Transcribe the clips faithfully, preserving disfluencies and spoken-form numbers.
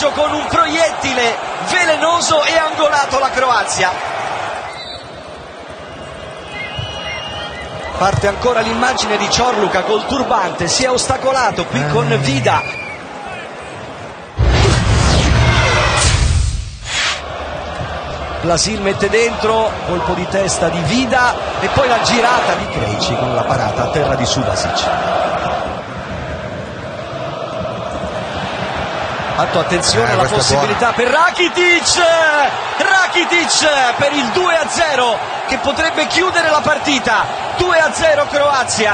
vantaggio con un proiettile velenoso e angolato la Croazia. Parte ancora l'immagine di Ciorluca col turbante, si è ostacolato qui con Vida. Blasil mette dentro, colpo di testa di Vida e poi la girata di Krejci con la parata a terra di Subasic. Fatto attenzione eh, alla possibilità per Rakitic, Rakitic per il due a zero che potrebbe chiudere la partita. Due a zero Croazia.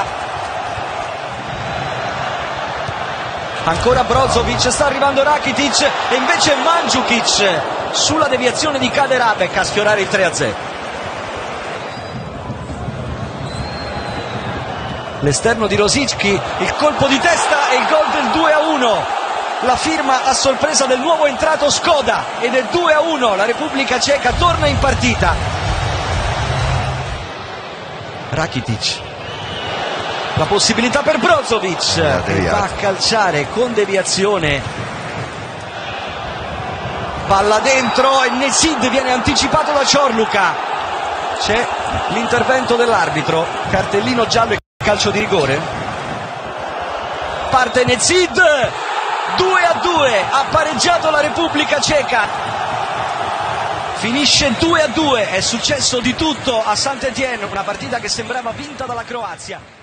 Ancora Brozovic, sta arrivando Rakitic e invece Mandžukić sulla deviazione di Kaderabek a sfiorare il tre a zero. L'esterno di Rosický, il colpo di testa e il gol del due a uno. La firma a sorpresa del nuovo entrato Škoda ed è due a uno. La Repubblica Ceca torna in partita. Rakitic, la possibilità per Brozovic che va a calciare con deviazione, palla dentro e Nezid viene anticipato da Ciorluca. C'è l'intervento dell'arbitro, cartellino giallo e calcio di rigore. Parte Nezid, due a due, ha pareggiato la Repubblica Ceca. Finisce due a due, è successo di tutto a Saint-Étienne, una partita che sembrava vinta dalla Croazia.